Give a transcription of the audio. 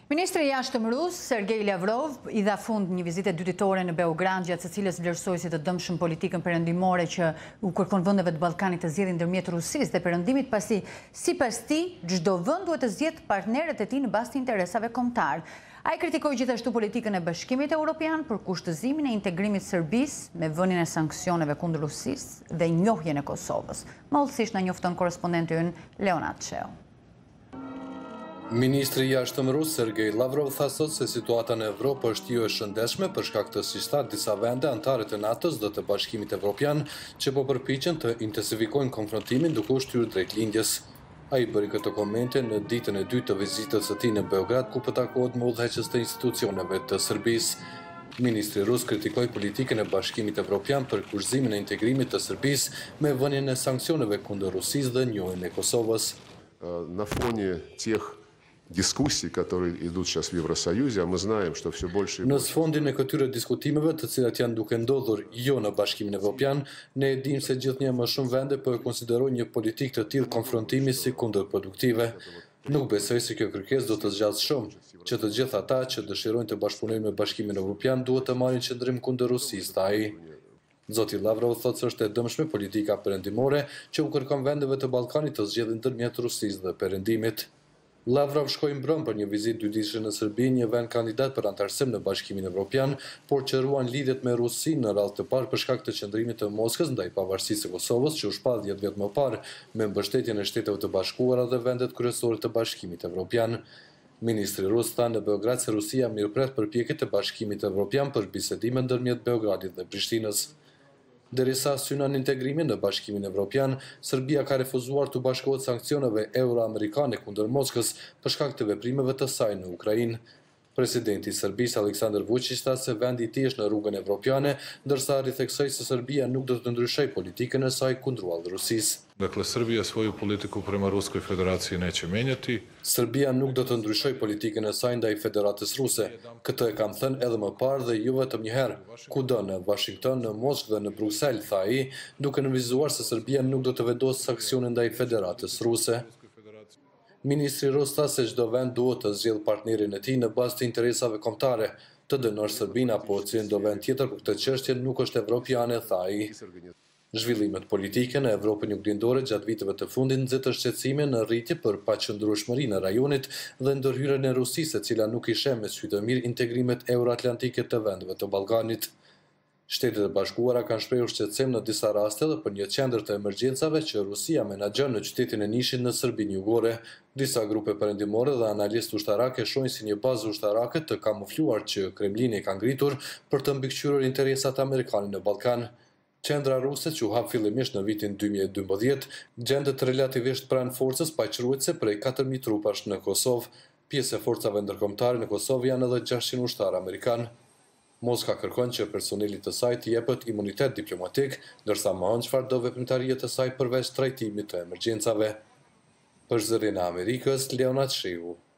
Ministri i jashtëm rus, Sergej Lavrov, i dha fund një vizite dytitore në Beograd, gjatë së cilës vlerësoi si të dëmshëm politikën perëndimore që u kërkon vendeve të Ballkanit të zgjidhin ndërmjet Rusisë dhe perëndimit, pasi sipas tij çdo vend duhet të zgjedhë partnerët e tij në bazë të interesave kombëtar. Ai kritikoi gjithashtu politikën e Bashkimit Evropian për kushtëzimin e integrimit të Serbisë me vënien e sanksioneve kundër Rusisë dhe njohjen e Kosovës. Më hollësisht na njofton korrespondenti ynë Leonard Sheu. Ministri i jashtëm rus Sergej Lavrov tha sot se situata në Evropë është jo e shëndetshme për shkak të sistat disa vende antare të NATO-s dhe të Bashkimit Evropian që po përpiqen të intensifikojnë konfrontimin duke u shtyrë drejt lindjes. Ai bëri këtë komente në ditën e dytë të vizitës së tij në Beograd, ku po takohet me udhëheqës të institucioneve të Serbisë. Ministri rus kritikoi politikën e Bashkimit Evropian për kushtizimin e integrimit të Serbisë me vënien e sanksioneve kundër Rusisë dhe njohjen e Kosovës. На фоне тех дискуссий, которые идут сейчас в Евросоюзе, а мы знаем, что все больше и Në больше... sfondin e këtyre diskutimeve, të cilat janë duke ndodhur jo në Bashkimin Evropian, ne e dimë se gjithnjë më shumë vende po e konsiderojnë një politikë të tillë konfrontimi si kundërproduktive. Nuk besoj se kjo kërkesë do të zgjasë shumë, që të gjithë ata që dëshirojnë të bashkëpunojnë me Bashkimin Evropian duhet të marrin qendrim kundër Rusisë, tha ai. Zoti Lavrov thotë se është e dëmshme politika perëndimore që u kërkon vendeve të Ballkanit të zgjedhin ndërmjet Rusisë dhe perëndimit. Lavrov shkoi mbrëm për një vizitë dyditëshe në Serbi, një vend kandidat për antarësim në Bashkimin Evropian, por që ruan lidhjet me Rusinë në radhë të parë për shkak të qëndrimit të Moskës ndaj pavarësisë së Kosovës, që u shpall 10 vjet më parë me mbështetjen e Shteteve të Bashkuara dhe vendet kryesore të Bashkimit Evropian. Ministri rus tha në Beograd se Rusia mirëpret përpjekjet e Bashkimit Evropian për bisedime ndërmjet Beogradit dhe Prishtinës. Derisa synon integrimin në Bashkimin Evropian, Serbia ka refuzuar të bashkohet sanksioneve euro-amerikane kundër Moskës për shkak të veprimeve të saj në Ukrainë. Presidenti i Serbisë Aleksandar Vučić tha se vendi i tij është në rrugën evropiane, ndërsa ritheksoi se Serbia nuk do të ndryshojë politikën e saj kundërvallë Rusisë. Dakle, Srbija svoju politiku prema Ruskoj Federaciji neće menjati. Serbia nuk do të ndryshojë politikën e saj ndaj Federatës Ruse. Këtë e kam thënë edhe më parë dhe jo vetëm një herë. Kudo në Washington, në Moskë dhe në Bruksel, tha ai, duke nënvizuar se Serbia nuk do të vendosë sanksione ndaj Federatës Ruse. Ministri rus tha se çdo vend duhet të zgjidhë partnerin e tij në bazë të interesave kombëtare. Të dënosh Serbinë apo cilëndo vend tjetër për këtë çështje nuk është evropiane, tha ai. Zhvillimet politike në Evropën juglindore gjatë viteve të fundit nxitën shqetësime në rritje për paqëndrueshmëri në rajonit dhe ndërhyrjen e Rusisë, e cila nuk i sheh me sy të mirë integrimet euroatlantike të vendeve të Ballkanit. Shtetet e Bashkuara kanë shprehur shqetësim në disa raste dhe për një qendër të emergjencave që Rusia menaxhon në qytetin e Nishin në Serbinë Jugore. Disa grupe perëndimore dhe analistë ushtarake shohin si një bazë ushtarake të kamufluar që Kremlini ka ngritur për të mbikëqyrur interesat amerikane në Ballkan. Qendra ruse që u hap fillimisht në vitin 2012 gjendet relativisht pranë forcës paqëruese prej 4.000 trupash në Kosovë. Pjesë e forcave ndërkombëtare në Kosovë janë edhe 600 ushtarë amerikan. Moska kërkon që personelit të saj të jepet imunitet diplomatik, ndërsa më vonë çfarëdo veprimtarie të saj përveç trajtimit të emergjencave. Për Zërin e Amerikës, Leonard Sheu.